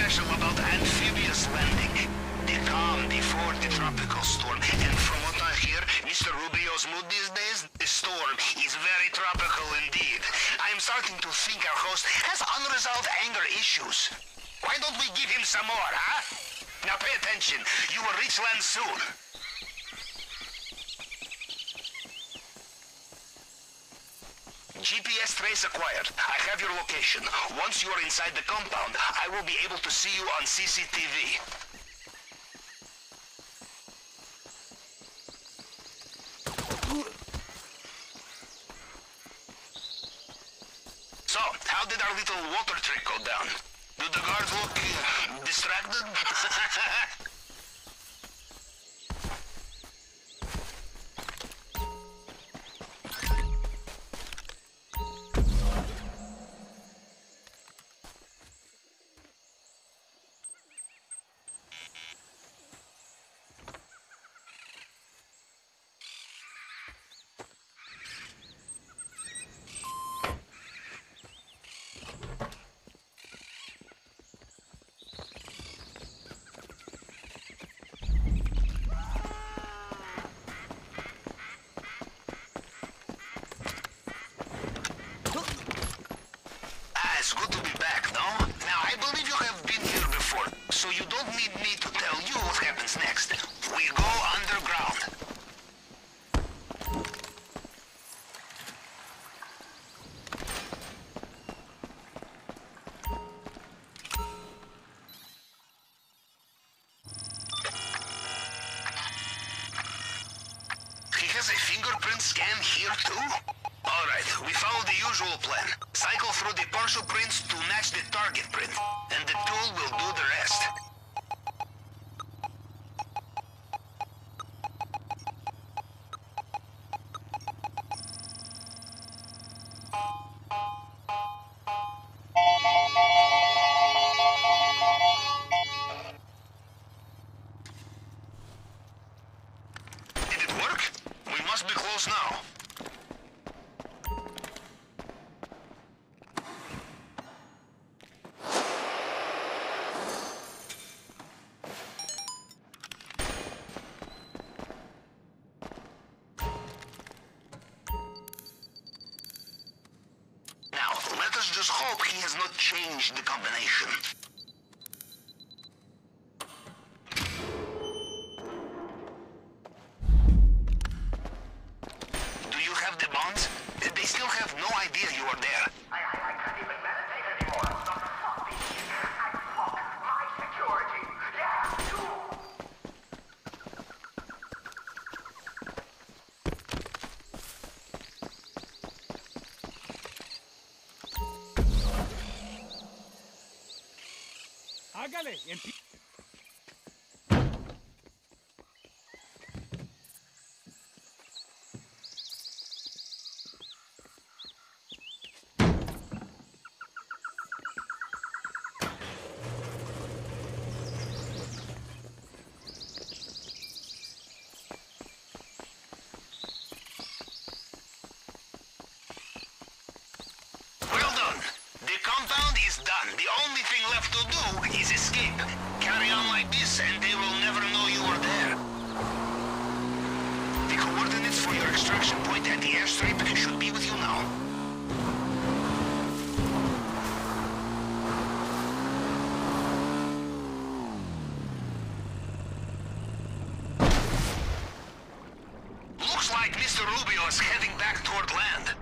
special about amphibious landing. The calm before the tropical storm. And from what I hear, Mr. Rubio's mood these days, the storm is very tropical indeed. I am starting to think our host has unresolved anger issues. Why don't we give him some more, huh? Now pay attention. You will reach land soon. GPS trace acquired. I have your location. Once you are inside the compound, I will be able to see you on CCTV. So, how did our little water trick go down? Do the guards look distracted? It's good to be back, no? Now, I believe you have been here before, so you don't need me to tell you what happens next. We go underground. He has a fingerprint scan here, too? Alright, we follow the usual plan. Cycle through the partial prints to match the target print, and the tool will do the rest. Did it work? We must be close now. Let us just hope he has not changed the combination. Do you have the bonds? They still have no idea you are there. I can't even meditate anymore. Fuck these kids. Fuck my security. Yeah, you. Hágale, Well done. The compound is done. The only thing left to do is escape. Carry on like this and they will never know you are there. The coordinates for your extraction point at the airstrip should be with you now. Looks like Mr. Rubio is heading back toward land.